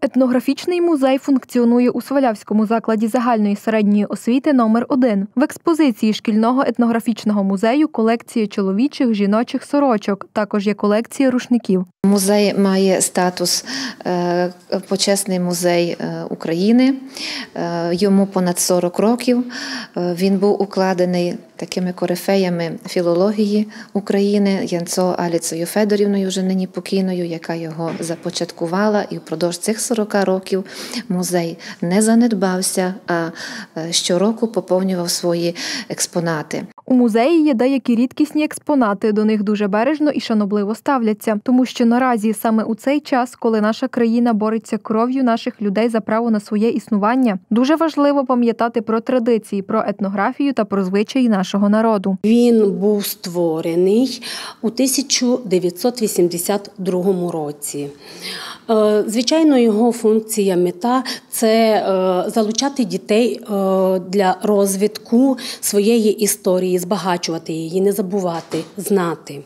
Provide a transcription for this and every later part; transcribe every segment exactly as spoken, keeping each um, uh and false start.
Етнографічний музей функціонує у Свалявському закладі загальної середньої освіти номер один. В експозиції шкільного етнографічного музею колекція чоловічих, жіночих сорочок. Також є колекція рушників. Музей має статус е, почесний музей України. Е, йому понад сорок років. Е, він був укладений такими корифеями філології України, Янцо Аліцею Федорівною, вже нині покійною, яка його започаткувала. І впродовж цих сорока років музей не занедбався, а щороку поповнював свої експонати. У музеї є деякі рідкісні експонати, до них дуже бережно і шанобливо ставляться, тому що наразі саме у цей час, коли наша країна бореться кров'ю наших людей за право на своє існування, дуже важливо пам'ятати про традиції, про етнографію та про звичаї нашого народу. Він був створений у тисяча дев'ятсот вісімдесят другому році. Звичайно, його функція, мета – це залучати дітей для розвитку своєї історії, збагачувати її, не забувати, знати.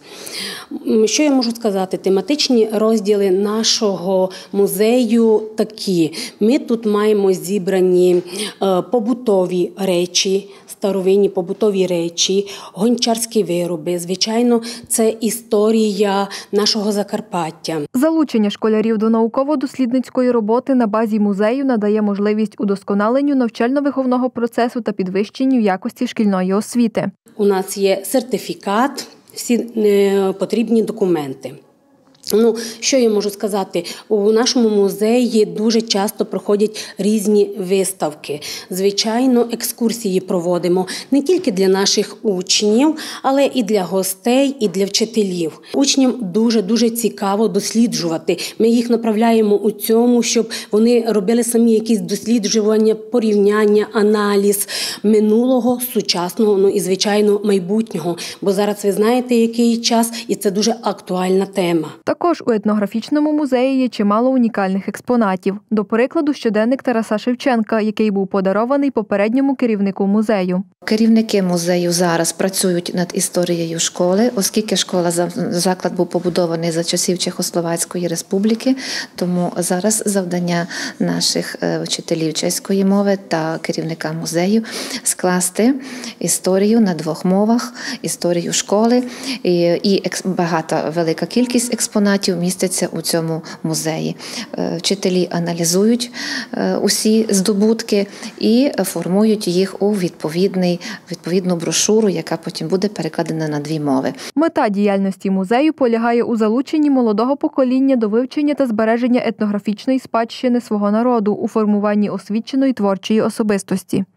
Що я можу сказати? Тематичні розділи нашого музею такі. Ми тут маємо зібрані побутові речі, старовинні побутові речі, гончарські вироби. Звичайно, це історія нашого Закарпаття. Залучення школярів до науково-дослідницької роботи на базі музею надає можливість удосконаленню навчально-виховного процесу та підвищенню якості шкільної освіти. У нас є сертифікат, всі потрібні документи. Ну, що я можу сказати? У нашому музеї дуже часто проходять різні виставки. Звичайно, екскурсії проводимо не тільки для наших учнів, але і для гостей, і для вчителів. Учням дуже-дуже цікаво досліджувати. Ми їх направляємо у цьому, щоб вони робили самі якісь досліджування, порівняння, аналіз минулого, сучасного, ну і, звичайно, майбутнього. Бо зараз ви знаєте, який час, і це дуже актуальна тема. Також у етнографічному музеї є чимало унікальних експонатів. До прикладу, щоденник Тараса Шевченка, який був подарований попередньому керівнику музею. Керівники музею зараз працюють над історією школи, оскільки школа, заклад був побудований за часів Чехословацької республіки, тому зараз завдання наших вчителів чеської мови та керівника музею скласти історію на двох мовах, історію школи, і багата, велика кількість експонатів міститься у цьому музеї. Вчителі аналізують усі здобутки і формують їх у відповідний відповідну брошуру, яка потім буде перекладена на дві мови. Мета діяльності музею полягає у залученні молодого покоління до вивчення та збереження етнографічної спадщини свого народу, у формуванні освіченої творчої особистості.